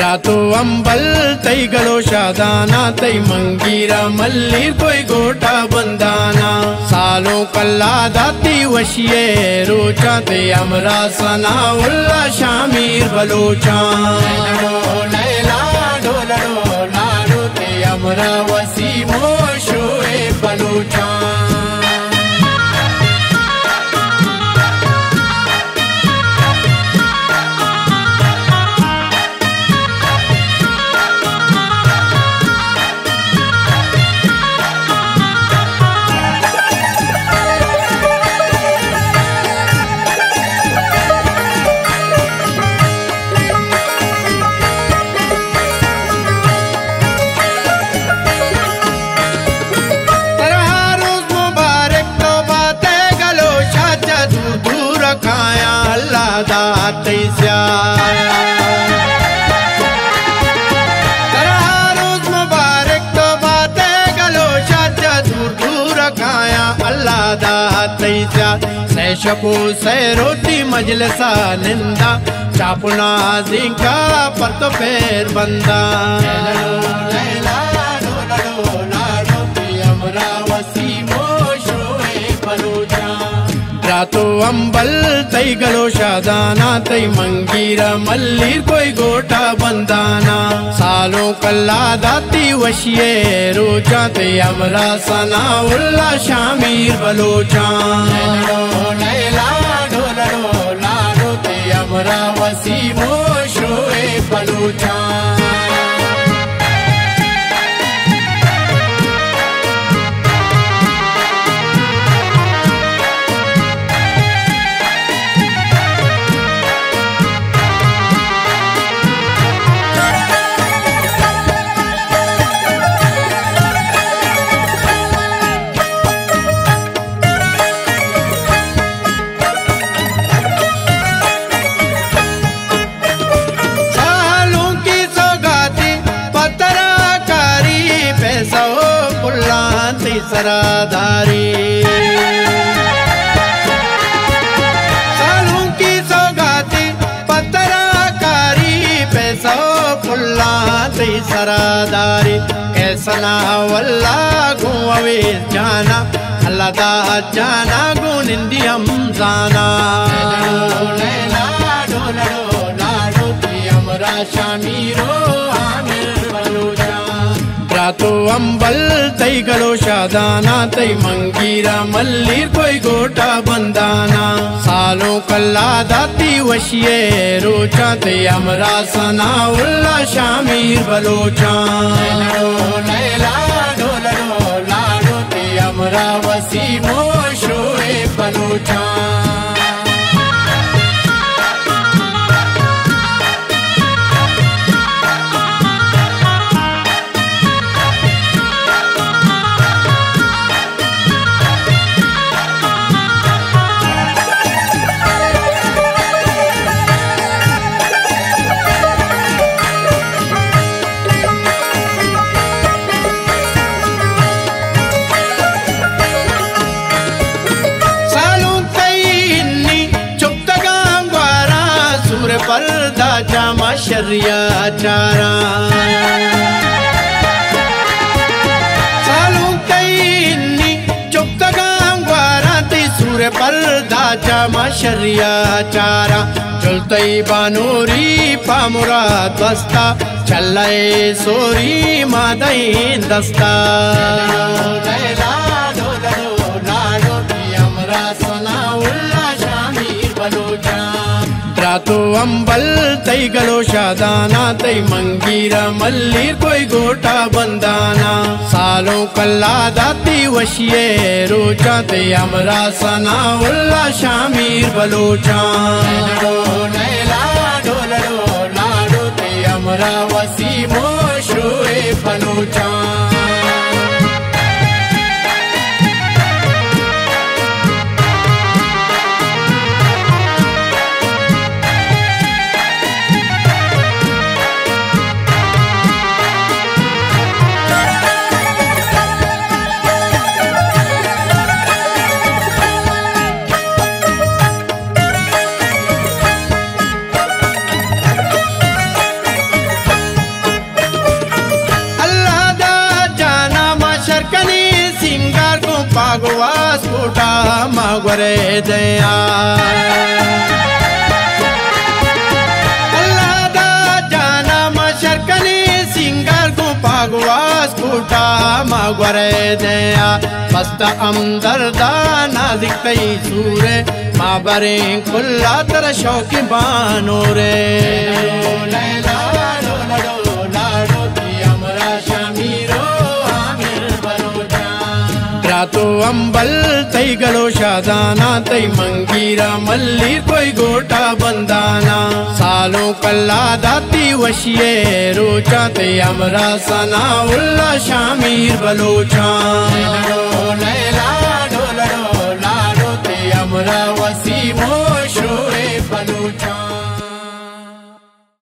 रातो अंबल तई गलो शादाना तई मंगीरा मल्लीर कोई गोटा बंदाना सालों कल्ला दाती वशिये रोचा ते अमरा सना उल्ला शामीर बलोचा लैला ढोलड़ो लाडो ते अमरा वसी मोशोए बलोचा रोज मुबारक तो बातें गलो शाजा दूर दूर खाया अल्लाह दाते से शपो से रोटी मजलसा निंदा चापुना जिंका पर तो पैर बंदा रातो अंबल तई गलो शादाना तई मंगीरा मल्लीर कोई गोटा बंदाना सालों कल्ला दाती वशिये रोचा ते अमरा सना उल्ला शामीर बलोचा लैला ढोलड़ो लाडो ते अमरा वसी मोशोए बलोचा सराधारी सालों की सौगाती पतराकारी पैसा फुल्लाती सराधारी कैसना वल्ला गुवे जाना अल्लाह दा जाना गुनिंदी हम जाना लैला ढोलड़ो लाडो ते अमरा शामीरो आमिर बलोचा रातो अंबल तई गलो शादाना तई मंगीरा मल्लीर कोई गोटा बंदाना सालों कल्ला दाती वशिये रोचा ते अमरा सना उल्ला शामीर बलोचा लैला ढोलड़ो लाडो ते अमरा वसी मोशोए बलोचा पर्दा जामा शरिया चारा सालों कई चुप्त गांगवारा ती सूर्य पर्दा जामा शरिया चारा चलतई बानूरी पामुरा दस्ता चल्ले सोरी मादई दस्ता लैला ढोलड़ो लाडो ते अमरा सना उल्ला शामीर बलोचा रातो अंबल तई गलो शादाना तई मंगीरा मल्लीर कोई गोटा बंदाना सालों कल्ला दाती वशिये रोचा ते अमरा सना उल्ला शामीर बलोचा लैला ढोलड़ो लाडो ते अमरा वसी मोशोए बलोचा पागवास कोटा मागवरे दया अल्लाह दा जाना मशरकनी सिंगर को पागवास कोटा मागवरे दया पस्त अमदरदा नाजिक तई सूरे माबरे कुल्ला तर शौकी बानो रे लैला तो अंबल तई गलो शादाना तई मंगीरा मल्ली कोई गोटा बंदाना सालों कल्ला दाती वशिए रोचा तई अमरा सना उल्ला शामीर बलोचा लैला